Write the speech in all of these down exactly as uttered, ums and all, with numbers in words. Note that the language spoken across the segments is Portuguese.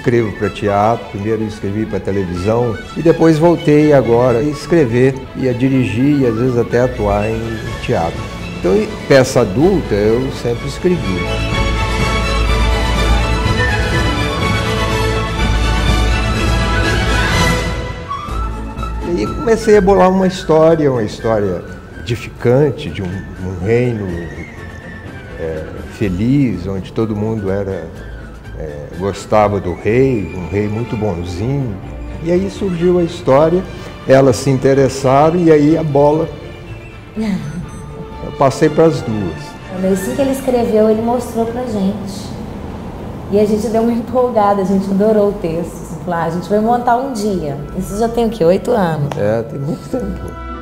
escrevo para teatro, primeiro escrevi para televisão e depois voltei agora a escrever e a dirigir e às vezes até atuar em teatro. Então, peça adulta eu sempre escrevi. E comecei a bolar uma história, uma história edificante de um, um reino é, feliz, onde todo mundo era, é, gostava do rei, um rei muito bonzinho. E aí surgiu a história, elas se interessaram e aí a bola, eu passei para as duas. Assim que ele escreveu, ele mostrou pra gente. E a gente deu uma empolgada, a gente adorou o texto. Lá, a gente vai montar um dia. Isso já tem o quê? Oito anos? É, tem muito tempo.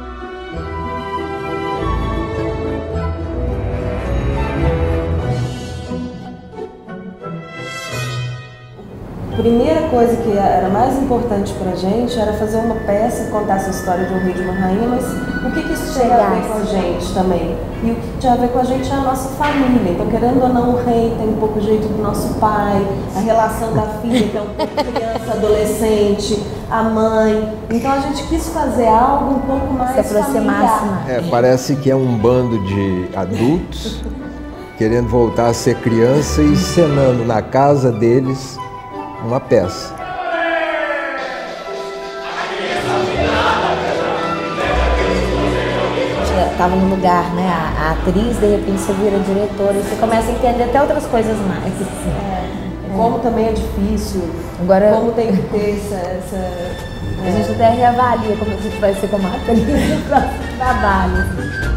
A primeira coisa que era mais importante pra gente era fazer uma peça e contar essa história de um rei e de uma rainha, mas o que, que isso tinha a ver com a gente também? E o que tinha a ver com a gente é a nossa família. Então, querendo ou não, o rei tem um pouco o jeito do nosso pai, a relação da filha, que é um pouco criança, adolescente, a mãe. Então, a gente quis fazer algo um pouco mais se aproximasse mais. É, parece que é um bando de adultos querendo voltar a ser criança e encenando na casa deles uma peça. Estava no lugar, né? A, a atriz, de repente, você vira diretora e você começa a entender até outras coisas mais. Assim. É, como é. também é difícil, agora, como tem que ter essa... essa a é. gente até reavalia como a gente vai ser como atriz no próximo trabalho.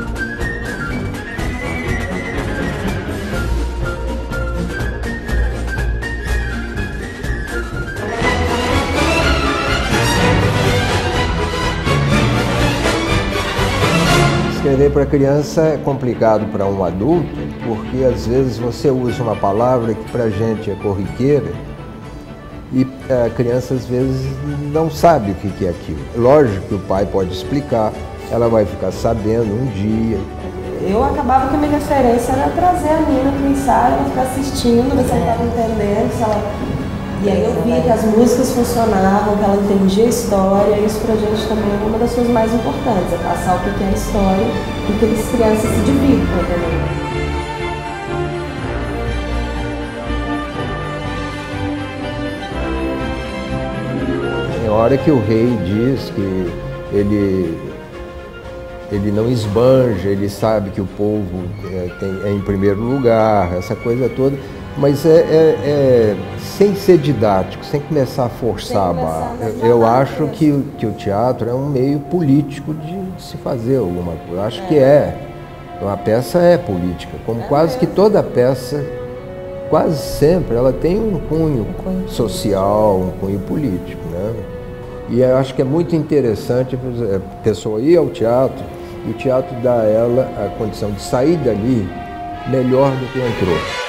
Escrever para criança é complicado para um adulto, porque às vezes você usa uma palavra que para a gente é corriqueira e a criança às vezes não sabe o que é aquilo. Lógico que o pai pode explicar, ela vai ficar sabendo um dia. Eu acabava que a minha referência era trazer a menina para o ensaio, ela ficar assistindo, ver se ela estava entendendo, se ela... E aí eu via que as músicas funcionavam, que ela entendia a história, e isso pra gente também é uma das coisas mais importantes, é passar o que é a história e que as crianças se divirtam também. Tem hora que o rei diz que ele, ele não esbanja, ele sabe que o povo é, tem, é em primeiro lugar, essa coisa toda. Mas é, é, é sem ser didático, sem começar a forçar a barra. Eu, eu acho que, que o teatro é um meio político de se fazer alguma coisa. Eu acho que é. Uma peça é política, como quase que toda peça, quase sempre, ela tem um cunho social, um cunho político, né? E eu acho que é muito interessante a pessoa ir ao teatro e o teatro dá a ela a condição de sair dali melhor do que entrou.